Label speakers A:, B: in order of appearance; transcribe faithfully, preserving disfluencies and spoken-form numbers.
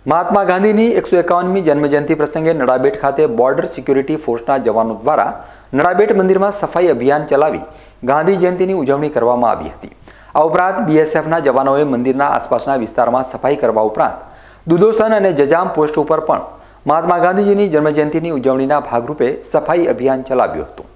A: મહાત્મા ગાંધીની એકસો એકાવનમી જન્મજયંતિ પ્રસંગે નડાબેટ ખાતે બોર્ડર સિક્યુરિટી ફોર્સના જવાનો દ્વારા નડાબેટ મંદિરમાં સફાઈ અભિયાન ચલાવી ગાંધી જયંતિની ઉજવણી કરવામાં આવી હતી। આ ઉપરાંત બીએસએફના જવાનોએ મંદિરના આસપાસના વિસ્તારમાં સફાઈ કરવા ઉપરાંત દુધોસન અને જજામ પોસ્ટ ઉપર પણ મહાત્મા ગાંધીજીની જન્મજયંતિની ઉજવણીના ભાગરૂપે સફાઈ અભિયાન ચલાવ્યું હતું।